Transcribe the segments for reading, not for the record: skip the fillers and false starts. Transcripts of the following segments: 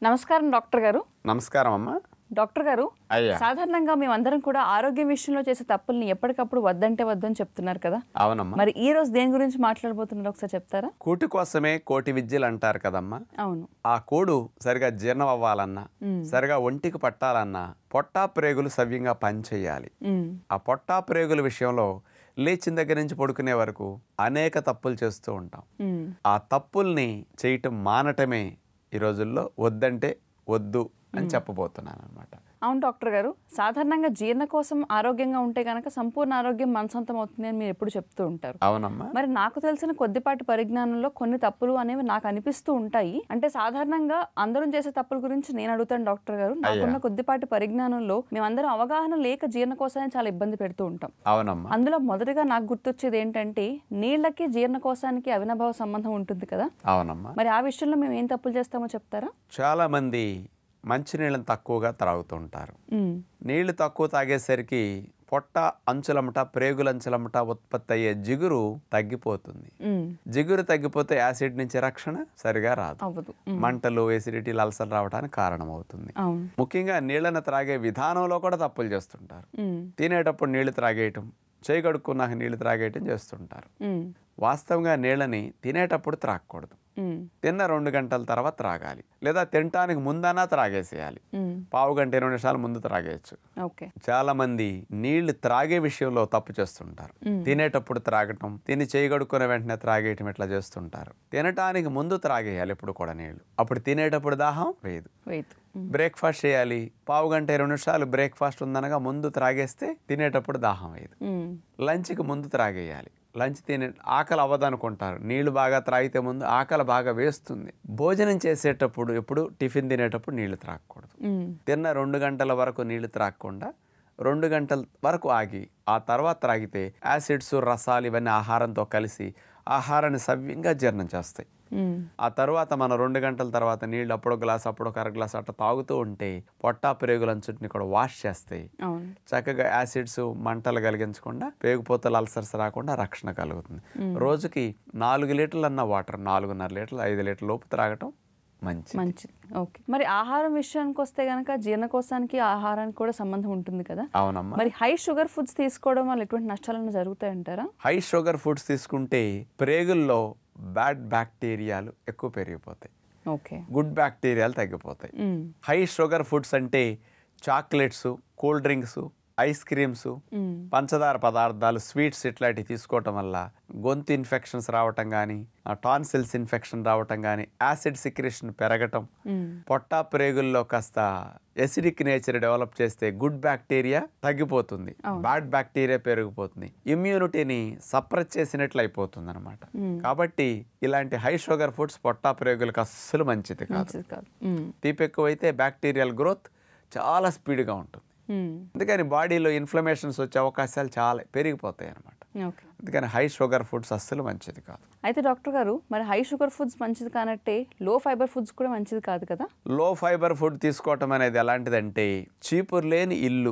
నమస్కారం డాక్టర్ గారు. నమస్కారం అమ్మా. డాక్టర్ గారు, అయ్యా, సాధారణంగా మేమందరం కూడా ఆరోగ్యం విషయంలో చేసే తప్పుల్ని ఎప్పటికప్పుడు వద్దంటే వద్దని చెప్తున్నారు కదా. అవునమ్మా. మరి ఈ రోజు దేని గురించి మాట్లాడబోతున్నారు ఒకసారి చెప్తారా? కూటి కోసమే కోటి విద్యలు అంటారు కదమ్మా. అవును. ఆ కూడు సరిగా జీర్ణం అవ్వాలన్నా, సరిగా ఒంటికి పట్టాలన్నా పొట్టా ప్రేగులు సవ్యంగా పనిచేయాలి. ఆ పొట్టా ప్రేగుల విషయంలో లేచిన దగ్గర నుంచి పడుకునే వరకు అనేక తప్పులు చేస్తూ ఉంటాం. ఆ తప్పుల్ని చేయటం మానటమే ఈ రోజుల్లో వద్దంటే వద్దు అని చెప్పబోతున్నాను అనమాట. అవును డాక్టర్ గారు, సాధారణంగా జీర్ణ కోసం ఆరోగ్యంగా ఉంటే గనక సంపూర్ణ ఆరోగ్యం మనసంతం అవుతుంది అని మీరు ఎప్పుడు చెప్తూ ఉంటారు. అవునమ్మా. మరి నాకు తెలిసిన కొద్దిపాటి పరిజ్ఞానంలో కొన్ని తప్పులు అనేవి నాకు అనిపిస్తూ ఉంటాయి. అంటే సాధారణంగా అందరం చేసే తప్పుల గురించి నేను అడుగుతాను డాక్టర్ గారు. నాకున్న కొద్దిపాటి పరిజ్ఞానంలో మేమందరం అవగాహన లేక జీర్ణకోశాన్ని చాలా ఇబ్బంది పెడుతూ ఉంటాం. అవునమ్మా. అందులో మొదటిగా నాకు గుర్తొచ్చేది ఏంటంటే నీళ్ళకి జీర్ణకోశానికి అవినాభావ సంబంధం ఉంటుంది కదా. అవునమ్మా. మరి ఆ విషయంలో మేము ఏం తప్పులు చేస్తామో చెప్తారా? చాలా మంది మంచినీళ్ళని తక్కువగా తాగుతుంటారు. నీళ్లు తక్కువ తాగేసరికి పొట్ట అంచులమట, ప్రేగులంచులమట ఉత్పత్తి అయ్యే జిగురు తగ్గిపోతుంది. జిగురు తగ్గిపోతే యాసిడ్ నుంచి రక్షణ సరిగా రాదు. మంటలు, ఎసిడిటీ, అల్సర్ రావడానికి కారణమవుతుంది. ముఖ్యంగా నీళ్ళని త్రాగే విధానంలో కూడా తప్పులు చేస్తుంటారు. తినేటప్పుడు నీళ్లు త్రాగేయటం, చేయి కడుక్కున్నాక నీళ్లు త్రాగేయటం చేస్తుంటారు. వాస్తవంగా నీళ్ళని తినేటప్పుడు త్రాగకూడదు. తిన్న 2 గంటల తర్వాత త్రాగాలి, లేదా తినటానికి ముందన్నా త్రాగేసేయాలి. పావు గంట 20 నిమిషాల ముందు త్రాగేయచ్చు. చాలా మంది నీళ్లు త్రాగే విషయంలో తప్పు చేస్తుంటారు. తినేటప్పుడు త్రాగటం, తిని చేయి కడుక్కునే వెంటనే త్రాగేయటం ఇట్లా చేస్తుంటారు. తినటానికి ముందు త్రాగేయాలి ఎప్పుడు కూడా నీళ్లు. అప్పుడు తినేటప్పుడు దాహం వేయదు. బ్రేక్ఫాస్ట్ చేయాలి, పావు గంట 20 నిమిషాలు బ్రేక్ఫాస్ట్ ఉందనగా ముందు త్రాగేస్తే తినేటప్పుడు దాహం వేయదు. లంచ్కి ముందు త్రాగేయాలి. లంచ్ తినే ఆకలి అవ్వదనుకుంటారు, నీళ్లు బాగా త్రాగితే ముందు ఆకలి బాగా వేస్తుంది. భోజనం చేసేటప్పుడు ఎప్పుడు టిఫిన్ తినేటప్పుడు నీళ్లు త్రాగకూడదు. తిన్న 2 గంటల వరకు నీళ్లు త్రాగకుండా 2 గంటల వరకు ఆగి ఆ తర్వాత త్రాగితే యాసిడ్స్, రసాలు ఇవన్నీ ఆహారంతో కలిసి ఆహారాన్ని సవ్యంగా జీర్ణం చేస్తాయి. ఆ తర్వాత మనం 2 గంటల తర్వాత నీళ్ళు అప్పుడో గ్లాస్ అప్పుడో అర గ్లాస్ అట్లా తాగుతూ ఉంటే పొట్టా ప్రేగులంచుని కూడా వాష్ చేస్తాయి. చక్కగా యాసిడ్స్, మంటలు కలిగించకుండా, పేగుపోతలు, అల్సర్స్ రాకుండా రక్షణ కలుగుతుంది. రోజుకి 4 లీటర్లు అన్న వాటర్, 4.5 లీటర్లు 5 లీటర్ల లోపు త్రాగటం మంచిది. ఓకే. మరి ఆహారం విషయానికి వస్తే గనక జీర్ణకోశానికి ఆహారానికి కూడా సంబంధం ఉంటుంది కదా. అవునమ్మా. మరి హై షుగర్ ఫుడ్స్ తీసుకోవడం వల్ల ఎటువంటి నష్టాలను జరుగుతాయంటారా? హై షుగర్ ఫుడ్స్ తీసుకుంటే ప్రేగుల్లో బ్యాడ్ బ్యాక్టీరియాలు ఎక్కువ పెరిగిపోతాయి. గుడ్ బ్యాక్టీరియాలు తగ్గిపోతాయి. హై షుగర్ ఫుడ్స్ అంటే chocolates, cool drinks, ice creams, పంచదార పదార్థాలు, స్వీట్స్ ఇట్లాంటివి తీసుకోవటం వల్ల గొంతు ఇన్ఫెక్షన్స్ రావటం కానీ, టాన్సిల్స్ ఇన్ఫెక్షన్ రావటం కానీ, యాసిడ్ సిక్రేషన్ పెరగటం, పొట్టా ప్రేగుల్లో కాస్త ఎసిడిక్ నేచర్ డెవలప్ చేస్తే గుడ్ బ్యాక్టీరియా తగ్గిపోతుంది, బ్యాడ్ బ్యాక్టీరియా పెరిగిపోతుంది, ఇమ్యూనిటీని సప్రెస్ చేసినట్లు అయిపోతుంది అనమాట. కాబట్టి ఇలాంటి హై షుగర్ ఫుడ్స్ పొట్టా ప్రేగులకు అస్సలు మంచిది కాదు. తీపి ఎక్కువైతే బ్యాక్టీరియల్ గ్రోత్ చాలా స్పీడ్గా ఉంటుంది. అందుకని బాడీలో ఇన్ఫ్లమేషన్స్ వచ్చే అవకాశాలు చాలా పెరిగిపోతాయి అనమాట. అందుకని హై షుగర్ ఫుడ్స్ అస్సలు మంచిది కాదు. అయితే డాక్టర్ గారు, మరి హై షుగర్ ఫుడ్స్ మంచిది కానట్టే లో ఫైబర్ ఫుడ్స్ కూడా మంచిది కాదు కదా. లో ఫైబర్ ఫుడ్ తీసుకోవటం అనేది ఎలాంటిదంటే చీపురు లేని ఇల్లు,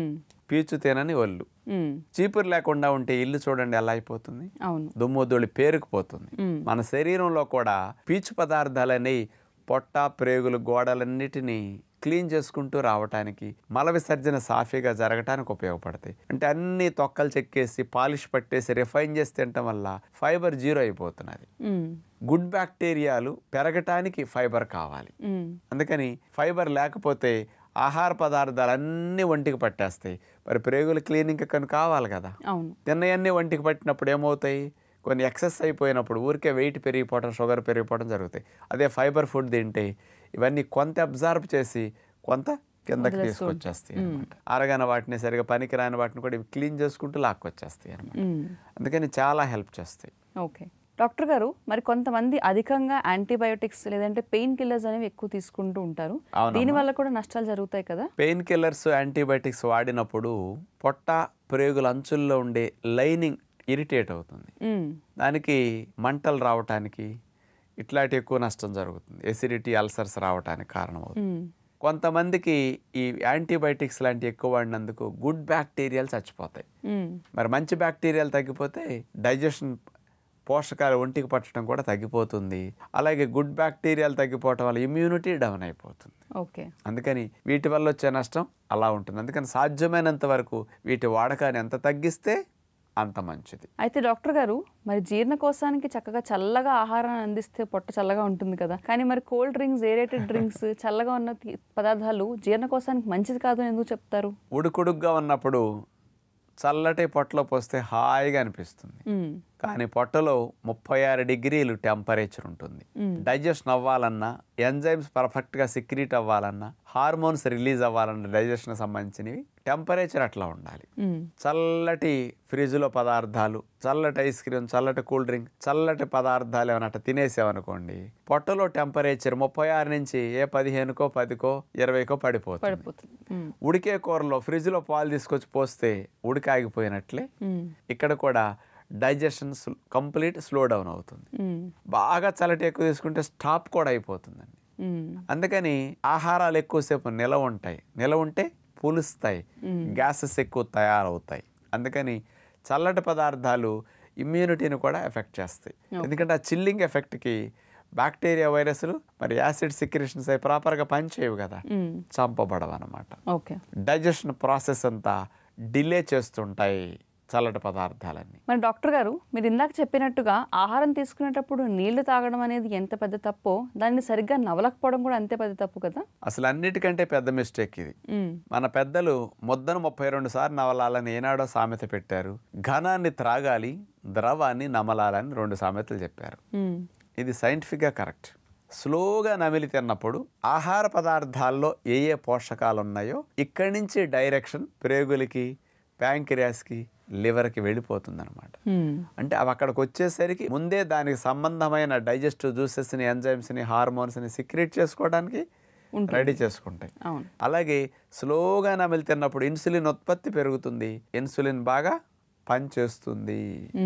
పీచు తినని ఒళ్ళు. చీపురు లేకుండా ఉంటే ఇల్లు చూడండి ఎలా అయిపోతుంది, దుమ్ముదొళి పేరుకుపోతుంది. మన శరీరంలో కూడా పీచు పదార్థాలని పొట్ట, ప్రేగులు, గోడలన్నిటినీ క్లీన్ చేసుకుంటూ రావటానికి, మల విసర్జన సాఫీగా జరగటానికి ఉపయోగపడతాయి. అంటే అన్ని తొక్కలు చెక్కేసి పాలిష్ పట్టేసి రిఫైన్ చేసి తినటం వల్ల ఫైబర్ 0 అయిపోతున్నది. గుడ్ బ్యాక్టీరియాలు పెరగటానికి ఫైబర్ కావాలి. అందుకని ఫైబర్ లేకపోతే ఆహార పదార్థాలు అన్నీ ఒంటికి పట్టేస్తాయి. మరి ప్రేగుల క్లీనింగ్ కనుక కావాలి కదా. తిన్నయన్నీ ఒంటికి పట్టినప్పుడు ఏమవుతాయి, కొన్ని ఎక్సెస్ అయిపోయినప్పుడు ఊరికే వెయిట్ పెరిగిపోవడం, షుగర్ పెరిగిపోవడం జరుగుతాయి. అదే ఫైబర్ ఫుడ్ తింటే ఇవన్నీ కొంత అబ్జర్వ్ చేసి కొంత కిందకి తీసుకొచ్చేస్తాయి అనమాట. అరగని వాటిని, సరిగా పనికిరాని వాటిని కూడా ఇవి క్లీన్ చేసుకుంటూ లాక్కొచ్చేస్తాయి అనమాట. అందుకని చాలా హెల్ప్ చేస్తాయి. ఓకే డాక్టర్ గారు, మరి కొంతమంది అధికంగా యాంటీబయోటిక్స్ లేదంటే పెయిన్ కిల్లర్స్ అనేవి ఎక్కువ తీసుకుంటూ ఉంటారు. దీనివల్ల కూడా నష్టాలు జరుగుతాయి కదా. పెయిన్ కిల్లర్స్, యాంటీబయోటిక్స్ వాడినప్పుడు పొట్ట, ప్రేగుల అంచుల్లో ఉండే లైనింగ్ ఇరిటేట్ అవుతుంది. దానికి మంటలు రావటానికి ఇట్లాంటి ఎక్కువ నష్టం జరుగుతుంది. ఎసిడిటీ, అల్సర్స్ రావటానికి కారణమవుతుంది. కొంతమందికి ఈ యాంటీబయాటిక్స్ లాంటి ఎక్కువ వాడినందుకు గుడ్ బ్యాక్టీరియాలు చచ్చిపోతాయి. మరి మంచి బ్యాక్టీరియాలు తగ్గిపోతే డైజెషన్ పోషకాలు ఒంటికి పట్టడం కూడా తగ్గిపోతుంది. అలాగే గుడ్ బ్యాక్టీరియాలు తగ్గిపోవటం వల్ల ఇమ్యూనిటీ డౌన్ అయిపోతుంది. ఓకే. అందుకని వీటి వల్ల వచ్చే నష్టం అలా ఉంటుంది. అందుకని సాధ్యమైనంత వరకు వీటి వాడకాన్ని ఎంత తగ్గిస్తే అంత మంచిది. అయితే డాక్టర్ గారు, మరి జీర్ణకోశానికి చక్కగా చల్లగా ఆహారాన్ని అందిస్తే పొట్ట చల్లగా ఉంటుంది కదా, కానీ మరి కోల్డ్ డ్రింక్స్, ఏరేటెడ్ డ్రింక్స్, చల్లగా ఉన్న పదార్థాలు జీర్ణకోశానికి మంచిది కాదు అని ఎందుకు చెప్తారు? ఉడుకుడుగ్గా ఉన్నప్పుడు చల్లటి పొట్టలో పోస్తే హాయిగా అనిపిస్తుంది. కానీ పొట్టలో 36 డిగ్రీలు టెంపరేచర్ ఉంటుంది. డైజెషన్ అవ్వాలన్నా, ఎంజైమ్స్ పర్ఫెక్ట్గా సిక్రీట్ అవ్వాలన్నా, హార్మోన్స్ రిలీజ్ అవ్వాలన్నా డైజెషన్ సంబంధించినవి టెంపరేచర్ అట్లా ఉండాలి. చల్లటి ఫ్రిడ్జ్లో పదార్థాలు, చల్లటి ఐస్ క్రీమ్, చల్లటి కూల్ డ్రింక్, చల్లటి పదార్థాలు ఏమైనా అట్లా తినేసామనుకోండి, పొట్టలో టెంపరేచర్ 36 నుంచి 15కో 10కో 20కో పడిపోతుంది. ఉడికే కూరలో ఫ్రిడ్జ్లో పాలు తీసుకొచ్చి పోస్తే ఉడికాగిపోయినట్లే ఇక్కడ కూడా డైజెషన్ కంప్లీట్ స్లో డౌన్ అవుతుంది. బాగా చల్లటి ఎక్కువ తీసుకుంటే స్టాప్ కూడా అయిపోతుందండి. అందుకని ఆహారాలు ఎక్కువసేపు నిలవ ఉంటాయి, నిలవ ఉంటే పులుస్తాయి, గ్యాసెస్ ఎక్కువ తయారవుతాయి. అందుకని చల్లటి పదార్థాలు ఇమ్యూనిటీని కూడా ఎఫెక్ట్ చేస్తాయి. ఎందుకంటే ఆ చిల్లింగ్ ఎఫెక్ట్కి బ్యాక్టీరియా, వైరస్లు మరి యాసిడ్ సిక్రేషన్స్ అవి ప్రాపర్గా పనిచేయవు కదా, చంపబడవు అన్నమాట. డైజెషన్ ప్రాసెస్ అంతా డిలే చేస్తుంటాయి చల్లటి పదార్థాలన్నీ. మరి డాక్టర్ గారు, మీరు ఇందాక చెప్పినట్టుగా ఆహారం తీసుకునేటప్పుడు నీళ్లు తాగడం అనేది ఎంత పెద్ద తప్పో, దాన్ని సరిగ్గా నవలకపోవడం కూడా అంతే పెద్ద తప్పు కదా. అసలు అన్నిటికంటే పెద్ద మిస్టేక్ ఇది. మన పెద్దలు ముద్దను 32 సార్లు నవలాలని ఏనాడో సామెత పెట్టారు. ఘనాన్ని త్రాగాలి, ద్రవాన్ని నమలాలని 2 సామెతలు చెప్పారు. ఇది సైంటిఫిక్గా కరెక్ట్. స్లోగా నమిలి తిన్నప్పుడు ఆహార పదార్థాల్లో ఏ ఏ పోషకాలు ఉన్నాయో ఇక్కడి నుంచి డైరెక్షన్ ప్రేగులకి, ప్యాంక్రియాస్కి, లివర్కి వెళ్ళిపోతుంది అనమాట. అంటే అవి అక్కడికి వచ్చేసరికి ముందే దానికి సంబంధమైన డైజెస్టివ్ జ్యూసెస్ని, ఎంజైమ్స్ని, హార్మోన్స్ని సిక్రెట్ చేసుకోవడానికి రెడీ చేసుకుంటాయి. అలాగే స్లోగా నమిలి తిన్నప్పుడు ఇన్సులిన్ ఉత్పత్తి పెరుగుతుంది, ఇన్సులిన్ బాగా పనిచేస్తుంది,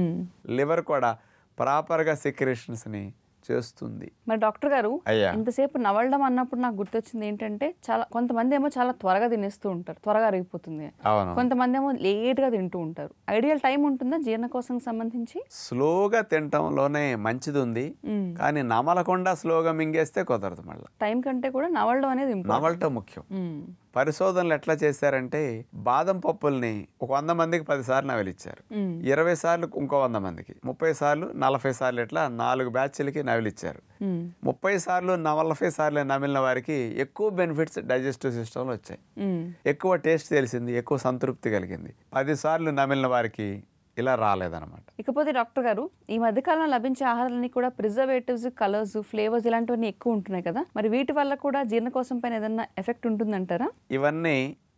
లివర్ కూడా ప్రాపర్గా సిక్రేషన్స్ని చేస్తుంది. మరి డాక్టర్ గారు, ఇంతసేపు నవలడం అన్నప్పుడు నాకు గుర్తొచ్చింది ఏంటంటే, చాలా కొంతమంది ఏమో చాలా త్వరగా తినేస్తూ ఉంటారు, త్వరగా అరిగిపోతుంది. కొంతమంది ఏమో లేట్ గా తింటూ ఉంటారు. ఐడియల్ టైం ఉంటుందా జీర్ణకోశం సంబంధించి? స్లోగా తినటంలోనే మంచిది ఉంది, కానీ నమలకుండా స్లోగా మింగేస్తే కుదరదు. మళ్ళీ టైం కంటే కూడా నవలడం అనేది నవలటం ముఖ్యం. పరిశోధనలు ఎట్లా చేశారంటే, బాదం పప్పుల్ని ఒక 100 మందికి 10 సార్లు నవలిచ్చారు, 20 సార్లు ఇంకో 100 మందికి, 30 సార్లు 40 సార్లు ఇట్లా 4 బ్యాచ్లకి నవలిచ్చారు. 30 సార్లు 40 సార్లు నమిలిన వారికి ఎక్కువ బెనిఫిట్స్ డైజెస్టివ్ సిస్టంలో వచ్చాయి, ఎక్కువ టేస్ట్ తెలిసింది, ఎక్కువ సంతృప్తి కలిగింది. 10 సార్లు నమిలిన వారికి ఇలా రాలేదన్నమాట. ఇకపోతే డాక్టర్ గారు, ఈ మధ్యకాలంలో లభించే ఆహారాలన్నీ కూడా ప్రిజర్వేటివ్స్, కలర్స్, ఫ్లేవర్స్ ఇలాంటివన్నీ ఎక్కువ ఉంటున్నాయి కదా, మరి వీటి వల్ల కూడా జీర్ణకోశం పైన ఏదైనా ఎఫెక్ట్ ఉంటుందంటారా? ఇవన్నీ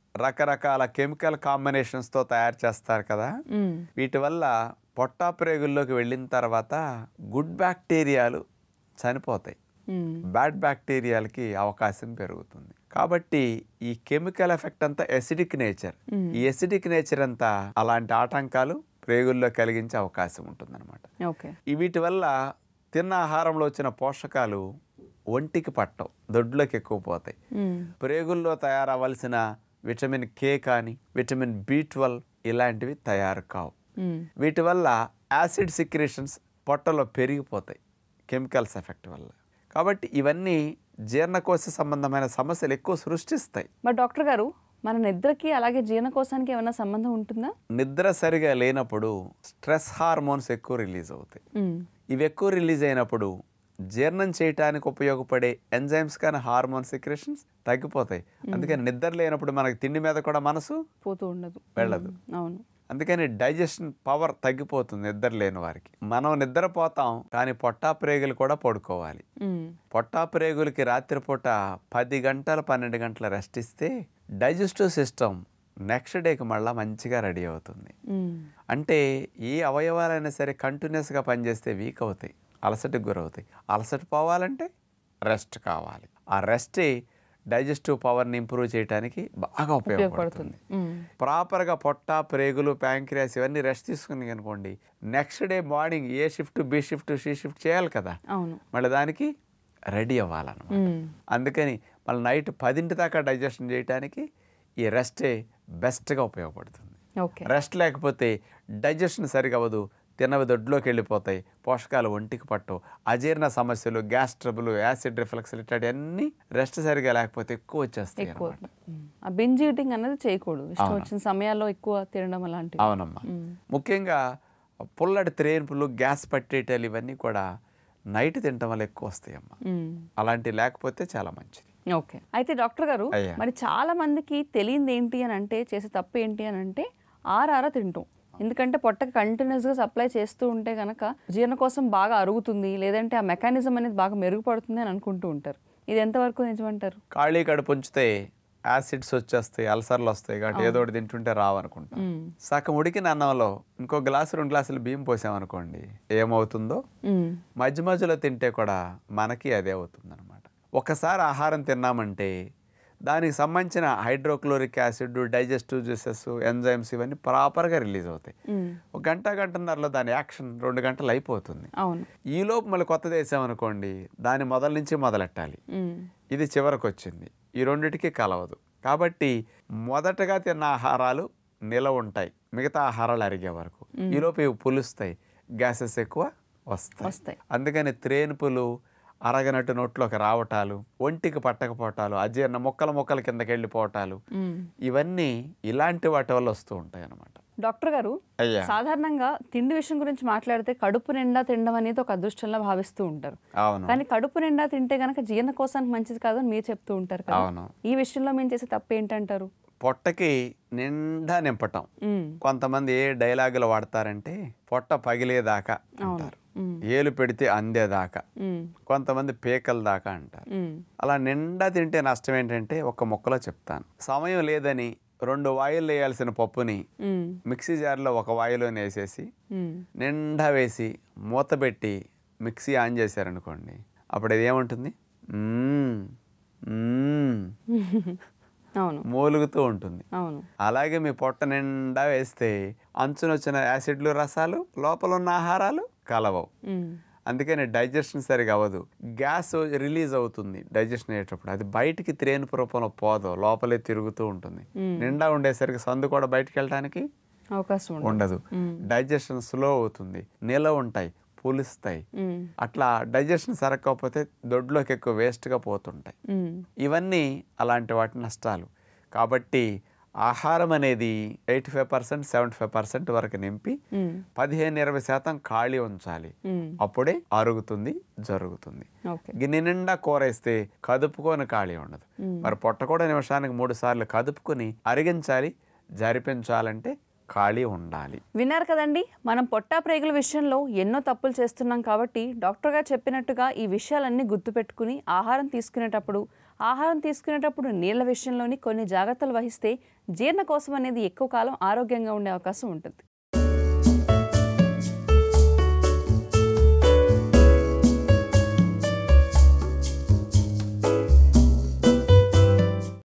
రకరకాల కెమికల్ కాంబినేషన్స్తో తయారు చేస్తారు కదా, వీటి వల్ల పొట్ట ప్రేగుల్లోకి వెళ్ళిన తర్వాత గుడ్ బ్యాక్టీరియాలు చనిపోతాయి, బ్యాడ్ బ్యాక్టీరియాలకి అవకాశం పెరుగుతుంది. కాబట్టి ఈ కెమికల్ ఎఫెక్ట్ అంతా ఎసిడిక్ నేచర్. ఈ ఎసిడిక్ నేచర్ అంతా అలాంటి ఆటంకాలు ప్రేగుల్లో కలిగించే అవకాశం ఉంటుందన్నమాట. వీటి వల్ల తిన్న ఆహారంలో వచ్చిన పోషకాలు ఒంటికి పట్టవు, దొడ్లోకి ఎక్కువ పోతాయి. ప్రేగుల్లో తయారవలసిన విటమిన్ కే కానీ, విటమిన్ B12 ఇలాంటివి తయారు కావు. వీటి వల్ల యాసిడ్ సిక్రేషన్స్ పొట్టలో పెరిగిపోతాయి కెమికల్స్ ఎఫెక్ట్ వల్ల. కాబట్టి ఇవన్నీ జీర్ణకోశ సంబంధమైన సమస్యలు ఎక్కువ సృష్టిస్తాయి. మరి డాక్టర్ గారు, మన నిద్రకి అలాగే జీర్ణకోశానికి ఏమైనా సంబంధం ఉంటుందా? నిద్ర సరిగా లేనప్పుడు స్ట్రెస్ హార్మోన్స్ ఎక్కువ రిలీజ్ అవుతాయి. ఇవి ఎక్కువ రిలీజ్ అయినప్పుడు జీర్ణం చేయడానికి ఉపయోగపడే ఎంజైమ్స్ కానీ హార్మోన్ సిక్రేషన్స్ తగ్గిపోతాయి. అందుకని నిద్ర లేనప్పుడు మనకి తిండి మీద కూడా మనసు పోతూ ఉండదు, వెళ్ళదు. అందుకని డైజెషన్ పవర్ తగ్గిపోతుంది నిద్ర లేని వారికి. మనం నిద్రపోతాం, కానీ పొట్టా ప్రేగులు కూడా పడుకోవాలి. పొట్టా ప్రేగులకి రాత్రిపూట 10 గంటలు 12 గంటల రెస్ట్ ఇస్తే డైజెస్టివ్ సిస్టమ్ నెక్స్ట్ డేకి మళ్ళీ మంచిగా రెడీ అవుతుంది. అంటే ఏ అవయవాలైనా సరే కంటిన్యూస్గా పనిచేస్తే వీక్ అవుతాయి, అలసటకు గురవుతాయి. అలసట పోవాలంటే రెస్ట్ కావాలి. ఆ రెస్టే డైజెస్టివ్ పవర్ని ఇంప్రూవ్ చేయడానికి బాగా ఉపయోగపడుతుంది. ప్రాపర్గా పొట్ట, ప్రేగులు, ప్యాంక్రియాస్ ఇవన్నీ రెస్ట్ తీసుకుని అనుకోండి, next day morning A shift, B shift, C shift చేయాలి కదా, మళ్ళీ దానికి రెడీ అవ్వాలన్నమాట. అందుకని మళ్ళీ నైట్ 10 దాకా డైజెషన్ చేయడానికి ఈ రెస్టే బెస్ట్గా ఉపయోగపడుతుంది. రెస్ట్ లేకపోతే డైజెషన్ సరిగా అవ్వదు, తిన్నవి దొడ్లోకి వెళ్ళిపోతాయి, పోషకాలు ఒంటికి పట్టవు, అజీర్ణ సమస్యలు, గ్యాస్ ట్రబుల్, యాసిడ్ రిఫ్లక్స్ ఇట్లాంటివన్నీ రెస్ట్ సరిగా లేకపోతే ఎక్కువ వచ్చేస్తాయి అన్నమాట. ఆ బింజ్ ఈటింగ్ అనేది చేయకూడదు, ఇష్టం వచ్చిన సమయాల్లో ఎక్కువ తినడం అలాంటివి. అవునమ్మా. ముఖ్యంగా పుల్లటి త్రేన్పులు, గ్యాస్ పట్టేటాలు ఇవన్నీ కూడా నైట్ తినటం వల్ల ఎక్కువ వస్తాయమ్మా. అలాంటివి లేకపోతే చాలా మంచిది. ఓకే. అయితే డాక్టర్ గారు, మరి చాలా మందికి తెలియంది ఏంటి అని అంటే, చేసే తప్పు ఏంటి అని అంటే ఆరార తింటాం. ఎందుకంటే పొట్టకి కంటిన్యూస్గా సప్లై చేస్తూ ఉంటే కనుక జీర్ణ కోసం బాగా అరుగుతుంది, లేదంటే ఆ మెకానిజం అనేది బాగా మెరుగుపడుతుంది అని అనుకుంటూ ఉంటారు. ఇది ఎంతవరకు నిజమంటారు? ఖాళీ కడుపు ఉంచితే యాసిడ్స్ వచ్చేస్తాయి, అల్సర్లు వస్తాయి, కాబట్టి ఏదో ఒకటి తింటుంటే రావనుకుంటాం. సగం ఉడికిన అన్నంలో ఇంకో గ్లాసు 2 గ్లాసులు బియ్యం పోసామనుకోండి, ఏమవుతుందో మధ్య మధ్యలో తింటే కూడా మనకి అదే అవుతుంది అనమాట. ఒకసారి ఆహారం తిన్నామంటే దానికి సంబంధించిన hydrochloric acid, digestive juices, enzymes ఇవన్నీ ప్రాపర్గా రిలీజ్ అవుతాయి. ఒక గంటన్నరలో దాని యాక్షన్ 2 గంటలు అయిపోతుంది. ఈలోపు మళ్ళీ కొత్తది వేసామనుకోండి, దాని మొదల నుంచి మొదలెట్టాలి. ఇది చివరికి వచ్చింది, ఈ రెండిటికి కలవదు. కాబట్టి మొదటగా తిన్న ఆహారాలు నిలవ ఉంటాయి, మిగతా ఆహారాలు అరిగే వరకు. ఈలోపు ఇవి పులుస్తాయి, గ్యాసెస్ ఎక్కువ వస్తాయి. అందుకని త్రేనుపులు అరగనట్టు నోట్లోకి రావటాలు, ఒంటికి పట్టకపోవటాలు, అజీర్ణ మొక్కల కిందకి వెళ్ళిపోవటాలు, ఇవన్నీ ఇలాంటి వాటి వల్ల వస్తూ ఉంటాయి అన్నమాట. డాక్టర్ గారు, సాధారణంగా తిండి విషయం గురించి మాట్లాడితే కడుపు నిండా తినడం అనేది ఒక అదృష్టంలా భావిస్తూ ఉంటారు. కానీ కడుపు నిండా తింటే గనక జీర్ణ కోసానికి మంచిది కాదు అని మీరు చెప్తూ ఉంటారు కదా. ఈ విషయంలో మేము చేసే తప్పు ఏంటంటారు? పొట్టకి నిండా నింపటం. కొంతమంది ఏ డైలాగులు వాడతారంటే పొట్ట పగిలేదాకా అంటారు, ఏలు పెడితే అందేదాకా, కొంతమంది పేకల దాకా అంటారు. అలా నిండా తింటే నష్టం ఏంటంటే ఒక ముక్కలో చెప్తాను. సమయం లేదని 2 వాయిల్లో వేయాల్సిన పప్పుని మిక్సీ జార్లో 1 వాయిలోనే వేసేసి నిండా వేసి మూత పెట్టి మిక్సీ ఆన్ చేశారనుకోండి, అప్పుడు ఇది ఏముంటుంది, మూలుగుతూ ఉంటుంది. అలాగే మీ పొట్ట నిండా వేస్తే అంచున వచ్చిన యాసిడ్లు, రసాలు లోపల ఉన్న ఆహారాలు కలవవు. అందుకని డైజెషన్ సరిగా అవ్వదు, గ్యాస్ రిలీజ్ అవుతుంది డైజెషన్ అయ్యేటప్పుడు, అది బయటికి త్రేనుపు రూపంలో పోదు, లోపలే తిరుగుతూ ఉంటుంది. నిండా ఉండేసరికి సందు కూడా బయటికి వెళ్ళడానికి అవకాశం ఉండదు, డైజెషన్ స్లో అవుతుంది, నిలవ ఉంటాయి, పులుస్తాయి. అట్లా డైజెషన్ సరకపోతే దొడ్లోకి ఎక్కువ వేస్ట్గా పోతుంటాయి. ఇవన్నీ అలాంటి వాటి నష్టాలు. కాబట్టి ఆహారం అనేది 85%, 75% వరకు నింపి 15-20% ఖాళీ ఉంచాలి. అప్పుడే అరుగుతుంది, జరుగుతుంది. గిన్నె నిండా కూర వేస్తే కదుపుకొని ఖాళీ ఉండదు. మరి పొట్ట కూడా నిమిషానికి 3 సార్లు కదుపుకొని అరిగించాలి, జరిపించాలంటే ఖాళీ ఉండాలి. విన్నారు కదండి, మనం పొట్టా ప్రేగుల విషయంలో ఎన్నో తప్పులు చేస్తున్నాం. కాబట్టి డాక్టర్ గారు చెప్పినట్టుగా ఈ విషయాలన్నీ గుర్తుపెట్టుకుని ఆహారం తీసుకునేటప్పుడు నీళ్ల విషయంలోని కొన్ని జాగ్రత్తలు వహిస్తే జీర్ణ కోసం అనేది ఎక్కువ కాలం ఆరోగ్యంగా ఉండే అవకాశం ఉంటుంది.